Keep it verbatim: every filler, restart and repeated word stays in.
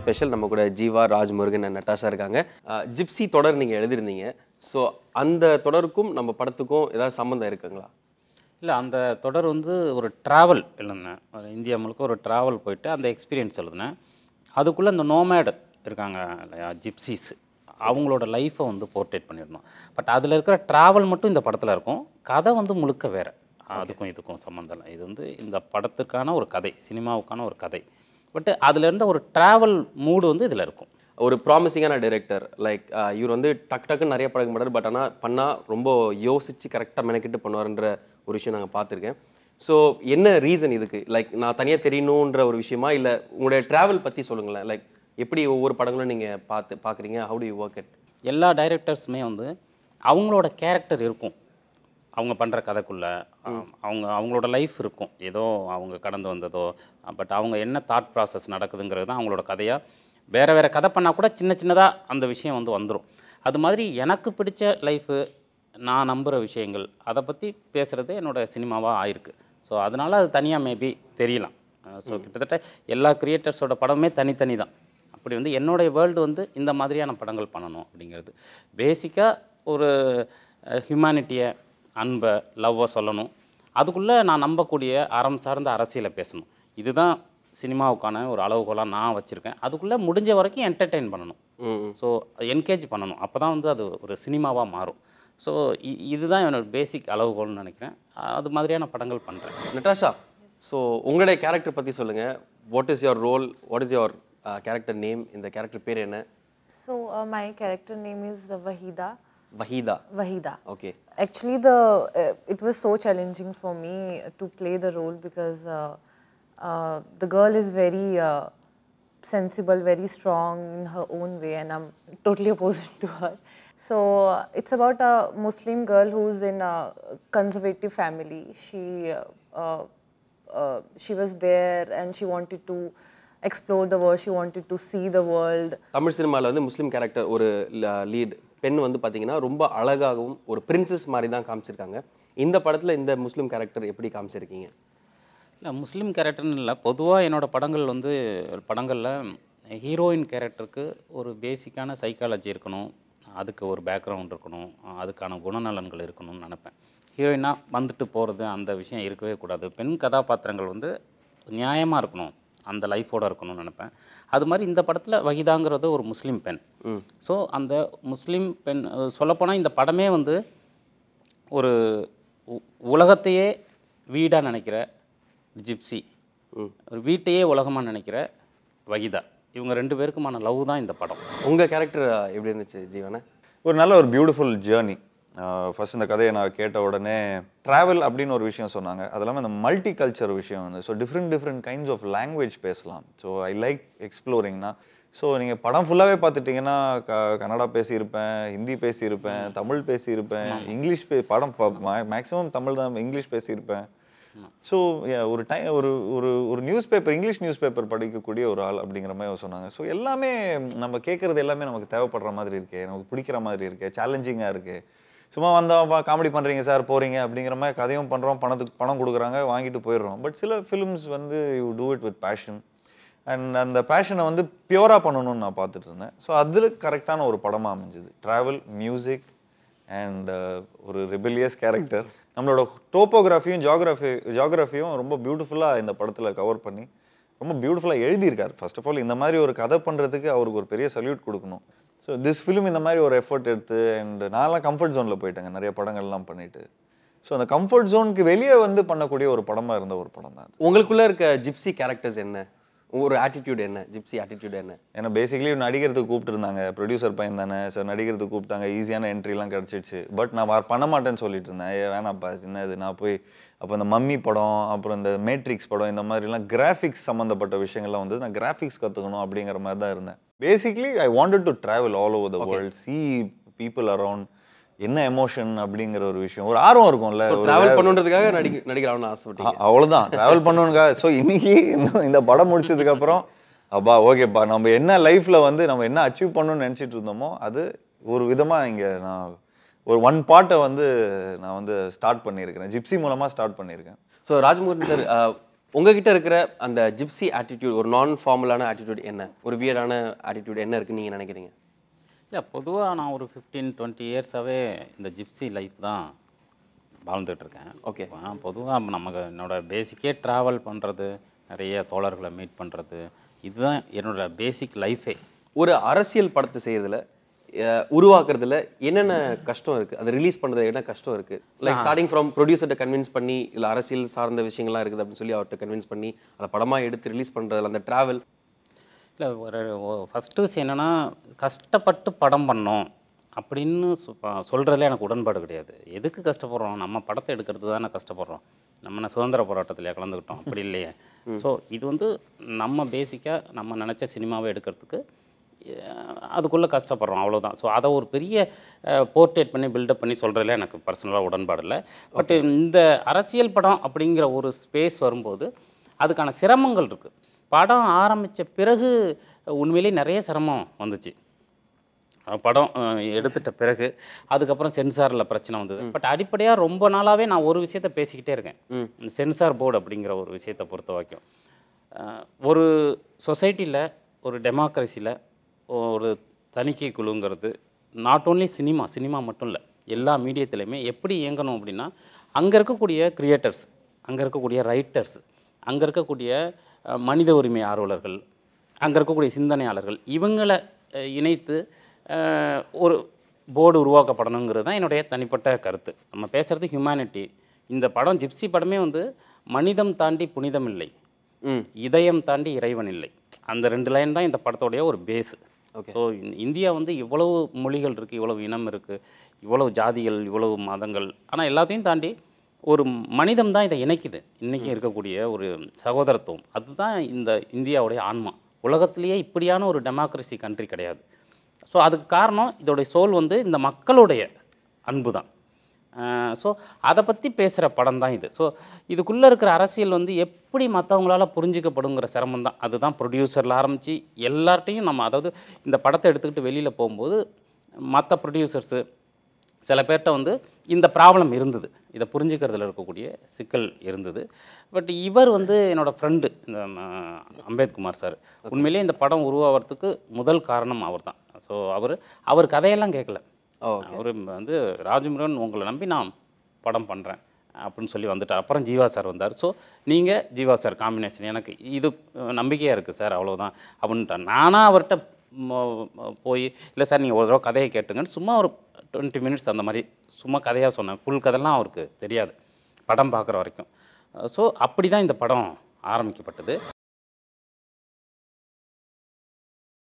Special. நம்ம கூட Jiiva, Rajmurugan and Natasha இருக்காங்க. ஜிப்சி தொடர் நீங்கள் எழுதியிருந்தீங்க. ஸோ அந்த தொடருக்கும் நம்ம படத்துக்கும் ஏதாவது சம்மந்தம் இருக்குங்களா? இல்லை, அந்த தொடர் வந்து ஒரு ட்ராவல் எழுதினேன். இந்தியா முழுக்க ஒரு ட்ராவல் போயிட்டு அந்த எக்ஸ்பீரியன்ஸ் எழுதினேன். அதுக்குள்ளே இந்த நோமேட் இருக்காங்க இல்லையா, ஜிப்சிஸ், அவங்களோட லைஃப்பை வந்து போர்ட்ரேட் பண்ணிடணும். பட் அதில் இருக்கிற ட்ராவல் மட்டும் இந்த படத்தில் இருக்கும். கதை வந்து முழுக்க வேறு. அதுக்கும் இதுக்கும் சம்மந்தம் இல்லை. இது வந்து இந்த படத்துக்கான ஒரு கதை, சினிமாவுக்கான ஒரு கதை. பட் அதில் இருந்த ஒரு ட்ராவல் மூடு வந்து இதில் இருக்கும். ஒரு ப்ராமிசிங்கான டைரக்டர் லைக் இவர் வந்து டக்கு டக்குன்னு நிறைய படம் மாட்டார். பட் ஆனால் பண்ணால் ரொம்ப யோசித்து கரெக்டாக மெனக்கிட்டு பண்ணுவார்ன்ற ஒரு விஷயம் நாங்கள் பார்த்துருக்கேன். ஸோ என்ன ரீசன் இதுக்கு? லைக் நான் தனியாக தெரியணுன்ற ஒரு விஷயமா, இல்லை உங்களுடைய ட்ராவல் பற்றி சொல்லுங்களேன். லைக் எப்படி ஒவ்வொரு படங்களும் நீங்கள் பார்த்து பார்க்குறீங்க? How do you work it? எல்லா டைரக்டர்ஸுமே வந்து அவங்களோட கேரக்டர் இருக்கும் அவங்க பண்ணுற கதைக்குள்ளே. அவங்க அவங்களோட லைஃப் இருக்கும், ஏதோ அவங்க கடந்து வந்ததோ. பட் அவங்க என்ன தாட் ப்ராசஸ் நடக்குதுங்கிறது தான் அவங்களோட கதையாக. வேறு வேறு கதை பண்ணால் கூட சின்ன சின்னதாக அந்த விஷயம் வந்து வந்துடும். அது மாதிரி எனக்கு பிடிச்ச லைஃபு, நான் நம்புகிற விஷயங்கள், அதை பற்றி பேசுகிறது என்னோடய சினிமாவாக ஆயிருக்கு. ஸோ அதனால் அது தனியாக மேபி தெரியலாம். ஸோ கிட்டத்தட்ட எல்லா கிரியேட்டர்ஸோட படமே தனித்தனி தான். அப்படி வந்து என்னுடைய வேர்ல்டு வந்து இந்த மாதிரியான படங்கள் பண்ணணும் அப்படிங்கிறது. பேசிக்காக ஒரு ஹியூமனிட்டியை, அன்பை, லவ்வை சொல்லணும். அதுக்குள்ளே நான் நம்பக்கூடிய அறம் சார்ந்த அரசியலை பேசணும். இதுதான் சினிமாவுக்கான ஒரு அளவுகோலாக நான் வச்சுருக்கேன். அதுக்குள்ளே முடிஞ்ச வரைக்கும் என்டர்டெயின் பண்ணணும். ஸோ என்கேஜ் பண்ணணும். அப்போ தான் வந்து அது ஒரு சினிமாவாக மாறும். ஸோ இதுதான் என்னோட பேசிக் அளவுகோல்னு நினைக்கிறேன். அது மாதிரியான படங்கள் பண்ணுறேன். நட்டாஷா, ஸோ உங்களுடைய கேரக்டர் பற்றி சொல்லுங்கள். What is your role? What is your character name? இந்த கேரக்டர் பேர் என்ன? So my character name is Vahida. Vahida. Vahida. Okay. Actually, the uh, it was so challenging for me to play the role because uh, uh, the girl is very uh, sensible, very strong in her own way, and I'm totally opposite to her. So uh, it's about a Muslim girl who's in a conservative family. She uh, uh, uh, she was there and she wanted to explore the world. She wanted to see the world. Tamil சினிமாவில் வந்து முஸ்லீம் character ஒரு lead பெண் வந்து பார்த்தீங்கன்னா ரொம்ப அழகாகவும் ஒரு princess மாதிரி தான் காமிச்சிருக்காங்க. இந்த படத்தில் இந்த முஸ்லீம் கேரக்டர் எப்படி காமிச்சிருக்கீங்க? இல்லை, முஸ்லீம் கேரக்டர்னு இல்லை, பொதுவாக என்னோடய படங்கள் வந்து படங்களில் ஹீரோயின் கேரக்டருக்கு ஒரு பேசிக்கான சைக்காலஜி இருக்கணும், அதுக்கு ஒரு பேக்ரவுண்ட் இருக்கணும், அதுக்கான குணநலன்கள் இருக்கணும்னு நினப்பேன். ஹீரோயினாக வந்துட்டு போகிறது அந்த விஷயம் இருக்கவே கூடாது. பெண் கதாபாத்திரங்கள் வந்து நியாயமாக இருக்கணும், அந்த லைஃபோடு இருக்கணும்னு நினப்பேன். அது மாதிரி இந்த படத்தில் வஹிதாங்கிறது ஒரு முஸ்லீம் பெண். ஸோ அந்த முஸ்லீம் பெண் சொல்லப்போனால் இந்த படமே வந்து ஒரு உலகத்தையே வீடாக நினைக்கிற ஜிப்சி, ஒரு வீட்டையே உலகமாக நினைக்கிற வஹிதா, இவங்க ரெண்டு பேருக்குமான லவ் தான் இந்த படம். உங்கள் கேரக்டர் எப்படி இருந்துச்சு ஜீவனை? ஒரு நல்ல ஒரு பியூட்டிஃபுல் ஜேர்னி. ஃபர்ஸ்ட் இந்த கதையை நான் கேட்ட உடனே ட்ராவல் அப்படின்னு ஒரு விஷயம் சொன்னாங்க. அது இல்லாமல் இந்த மல்டி கல்ச்சர் விஷயம் வந்து so different different kinds of language பேசலாம். ஸோ ஐ லைக் எக்ஸ்ப்ளோரிங்னா. ஸோ நீங்கள் படம் ஃபுல்லாகவே பார்த்துட்டிங்கன்னா க கன்னடா பேசியிருப்பேன், ஹிந்தி பேசியிருப்பேன், தமிழ் பேசியிருப்பேன், இங்கிலீஷ் பே படம் மேக்ஸிமம் தமிழ் தான், இங்கிலீஷ் பேசியிருப்பேன். ஸோ ஒரு டைம் ஒரு ஒரு ஒரு newspaper, English newspaper படிக்கக்கூடிய ஒரு ஆள் அப்படிங்கிற மாதிரி சொன்னாங்க. ஸோ எல்லாமே நம்ம கேட்குறது எல்லாமே நமக்கு தேவைப்படுற மாதிரி இருக்கே, நமக்கு பிடிக்கிற மாதிரி இருக்கே, சேலஞ்சிங்காக இருக்குது. சும்மா வந்தோம் காமெடி பண்ணுறீங்க சார் போகிறீங்க அப்படிங்கிற மாதிரி கதையும் பண்ணுறோம், பணத்துக்கு பணம் கொடுக்குறாங்க, வாங்கிட்டு போயிடுறோம். பட் சில ஃபிலிம்ஸ் வந்து you do it with passion, and அந்த பேஷனை வந்து பியூராக பண்ணணும்னு நான் பார்த்துட்டு இருந்தேன். ஸோ அதில் கரெக்டான ஒரு படமாக அமைஞ்சுது. ட்ராவல், மியூசிக் அண்ட் ஒரு ரெபெலியஸ் கேரக்டர். நம்மளோட டோப்போகிராஃபியும் ஜியாகிரஃபி ஜியாகிரஃபியும் ரொம்ப பியூட்டிஃபுல்லாக இந்த படத்தில் கவர் பண்ணி ரொம்ப பியூட்டிஃபுல்லாக எழுதியிருக்கார். ஃபர்ஸ்ட் ஆஃப் ஆல் இந்த மாதிரி ஒரு கதை பண்ணுறதுக்கு அவருக்கு ஒரு பெரிய சல்யூட் கொடுக்கணும். ஸோ திஸ் ஃபிலிம் இந்த மாதிரி ஒரு எஃபர்ட் எடுத்து, அண்ட் நான்லாம் கம்ஃபர்ட் ஜோனில் போயிட்டேங்க நிறைய படங்கள்லாம் பண்ணிட்டு. ஸோ அந்த கம்ஃபர்ட் ஜோனுக்கு வெளியே வந்து பண்ணக்கூடிய ஒரு படமாக இருந்த ஒரு படம் தான். உங்களுக்குள்ளே இருக்க ஜிப்சி கேரக்டர்ஸ் என்ன? ஒரு ஆட்டிடியூட் என்ன? ஜிப்சி ஆட்டிடியூட் என்ன? ஏன்னா பேசிக்கலி நடிக்கிறதுக்கு கூப்பிட்டுருந்தாங்க, ப்ரொடியூசர் பையன் தானே, ஸோ நடிக்கிறதுக்கு கூப்பிட்டாங்க, ஈஸியான என்ட்ரிலாம் கிடச்சிடுச்சு. பட் நான் பண்ண மாட்டேன்னு சொல்லிட்டு இருந்தேன். ஏ வேணாப்பா, சின்ன இது நான் போய் அப்போ இந்த மம்மி படம், அப்புறம் இந்த மேட்ரிக்ஸ் படம், இந்த மாதிரிலாம் கிராஃபிக்ஸ் சம்மந்தப்பட்ட விஷயங்கள்லாம் வந்து நான் கிராஃபிக்ஸ் கற்றுக்கணும் அப்படிங்கிற மாதிரி தான் இருந்தேன். Basically I wanted to travel all over the world, see people around, என்ன எமோஷன் அப்படிங்கிற ஒரு விஷயம், ஒரு ஆர்வம் இருக்கும்ல. ட்ராவல் பண்ணுறதுக்காக நடிக்க நடிக்கலாம்னு ஆசைப்பட்டீங்க? அவ்வளோதான், ட்ராவல் பண்ணணுக்காக. ஸோ இன்னைக்கு இந்த படம் முடிச்சதுக்கப்புறம் அப்பா ஓகேப்பா, நம்ம என்ன லைஃப்பில் வந்து நம்ம என்ன அச்சீவ் பண்ணணும்னு நினச்சிட்டு இருந்தோமோ அது ஒரு விதமாக இங்கே நான் ஒரு ஒன் பார்ட்டை வந்து நான் வந்து ஸ்டார்ட் பண்ணியிருக்கிறேன், ஜிப்சி மூலமாக ஸ்டார்ட் பண்ணியிருக்கேன். ஸோ ராஜ்முருகன் சார், உங்ககிட்ட இருக்கிற அந்த ஜிப்சி ஆட்டிடியூட், ஒரு நான் ஃபார்மலான ஆட்டிடியூட் என்ன, ஒரு வியர்டான ஆட்டிடியூட் என்ன இருக்குன்னு நீங்கள் நினைக்கிறீங்க? இல்லை, பொதுவாக நான் ஒரு ஃபிஃப்டீன் டுவெண்ட்டி இயர்ஸாகவே இந்த ஜிப்சி லைஃப் தான் வாழ்ந்துட்டுருக்கேன். ஓகே. பொதுவாக நமக்கு என்னோட பேசிக்கே ட்ராவல் பண்ணுறது, நிறைய தோழர்களை மீட் பண்ணுறது, இதுதான் என்னோட பேசிக் லைஃபே. ஒரு அரசியல் படத்தை செய்யறதுல உருவாக்குறதுல என்னென்ன கஷ்டம் இருக்குது, அதை ரிலீஸ் பண்ணுறது என்ன கஷ்டம் இருக்குது? லைக் ஸ்டார்டிங் ஃப்ரம் ப்ரொடியூசர்கிட்ட கன்வின்ஸ் பண்ணி, இல்லை அரசியல் சார்ந்த விஷயங்கள்லாம் இருக்குது அப்படின்னு சொல்லி அவர்கிட்ட கன்வின்ஸ் பண்ணி அதை படமாக எடுத்து ரிலீஸ் பண்ணுறதுல அந்த ட்ராவல். இல்லை, ஒரு ஃபஸ்ட்டு விஷயம் என்னென்னா, கஷ்டப்பட்டு படம் பண்ணோம் அப்படின்னு சொல்கிறதுல எனக்கு உடன்பாடு கிடையாது. எதுக்கு கஷ்டப்படுறோம்? நம்ம படத்தை எடுக்கிறது தானே கஷ்டப்படுறோம். நம்ம என்ன சுதந்திர போராட்டத்தில் கலந்துக்கிட்டோம்? அப்படி இல்லையே. ஸோ இது வந்து நம்ம பேசிக்காக நம்ம நினச்ச சினிமாவை எடுக்கிறதுக்கு அதுக்குள்ளே கஷ்டப்படுறோம், அவ்வளோதான். ஸோ அதை ஒரு பெரிய போர்ட்ரேட் பண்ணி பில்டப் பண்ணி சொல்கிறதுல எனக்கு பர்சனலாக உடன்பாடு இல்லை. பட் இந்த அரசியல் படம் அப்படிங்கிற ஒரு ஸ்பேஸ் வரும்போது அதுக்கான சிரமங்கள் இருக்குது. படம் ஆரம்பித்த பிறகு உண்மையிலேயே நிறைய சிரமம் வந்துச்சு. படம் எடுத்துட்ட பிறகு அதுக்கப்புறம் சென்சாரில் பிரச்சனை வந்தது. பட் அடிப்படையாக ரொம்ப நாளாகவே நான் ஒரு விஷயத்தை பேசிக்கிட்டே இருக்கேன். சென்சார் போர்டு அப்படிங்கிற ஒரு விஷயத்தை பொறுத்த வரைக்கும் ஒரு சொசைட்டியில், ஒரு டெமோக்ரஸியில் ஒரு தணிக்கை குழுங்கிறது நாட் ஓன்லி சினிமா சினிமா மட்டும் இல்லை, எல்லா மீடியத்துலையுமே எப்படி இயங்கணும் அப்படின்னா, அங்கே இருக்கக்கூடிய கிரியேட்டர்ஸ், அங்கே இருக்கக்கூடிய ரைட்டர்ஸ், அங்கே இருக்கக்கூடிய மனித உரிமை ஆர்வலர்கள், அங்கே இருக்கக்கூடிய சிந்தனையாளர்கள், இவங்களை இணைத்து ஒரு போர்டு உருவாக்கப்படணுங்கிறது தான் என்னுடைய தனிப்பட்ட கருத்து. நம்ம பேசுகிறது ஹியூமனிட்டி. இந்த படம் ஜிப்சி படமே வந்து மனிதம் தாண்டி புனிதம் இல்லை, இதயம் தாண்டி இறைவன் இல்லை, அந்த ரெண்டு லைன் தான் இந்த படத்தோடைய ஒரு பேஸு. ஸோ இந்தியா வந்து இவ்வளவு மொழிகள் இருக்குது, இவ்வளவு இனம் இருக்குது, இவ்வளவு ஜாதிகள், இவ்வளவு மதங்கள், ஆனால் எல்லாத்தையும் தாண்டி ஒரு மனிதம் தான் இதை இணைக்குது. இன்றைக்கி இருக்கக்கூடிய ஒரு சகோதரத்துவம், அதுதான் இந்த இந்தியாவுடைய ஆன்மா. உலகத்திலேயே இப்படியான ஒரு டெமோக்ரஸி கண்ட்ரி கிடையாது. ஸோ அதுக்கு காரணம் இதோடைய சோல் வந்து இந்த மக்களுடைய அன்பு தான். ஸோ அதை பற்றி பேசுகிற படம் தான் இது. ஸோ இதுக்குள்ளே இருக்கிற அரசியல் வந்து எப்படி மற்றவங்களால புரிஞ்சிக்கப்படுங்கிற சிரமம் தான். அதுதான் ப்ரொடியூசரில் ஆரம்பித்து எல்லார்ட்டையும் நம்ம, அதாவது இந்த படத்தை எடுத்துக்கிட்டு வெளியில் போகும்போது மற்ற ப்ரொடியூசர்ஸு சில பேர்கிட்ட வந்து இந்த ப்ராப்ளம் இருந்தது, இதை புரிஞ்சுக்கிறதுல இருக்கக்கூடிய சிக்கல் இருந்தது. பட் இவர் வந்து என்னோடய ஃப்ரெண்டு, இந்த அம்பேத்குமார் சார், உண்மையிலே இந்த படம் உருவாகிறதுக்கு முதல் காரணம் அவர் தான். ஸோ அவர் அவர் கதையெல்லாம் கேட்கல. அவர் வந்து ராஜமுருகன் உங்களை நம்பி நான் படம் பண்ணுறேன் அப்படின்னு சொல்லி வந்துட்டார். அப்புறம் ஜீவா சார் வந்தார். ஸோ நீங்கள் ஜீவா சார் காம்பினேஷன் எனக்கு இது நம்பிக்கையாக இருக்குது சார், அவ்வளோதான் அப்படின்ட்டார். நானாக அவர்கிட்ட போய், இல்லை சார் நீங்கள் ஒரு தடவை கதையை கேட்டுங்கன்னு சும்மா ஒரு டுவெண்ட்டி மினிட்ஸ் அந்த மாதிரி சும்மா கதையாக சொன்னேன். ஃபுல் கதைலாம் அவருக்கு தெரியாது படம் பார்க்குற வரைக்கும். ஸோ அப்படி தான் இந்த படம் ஆரம்பிக்கப்பட்டது.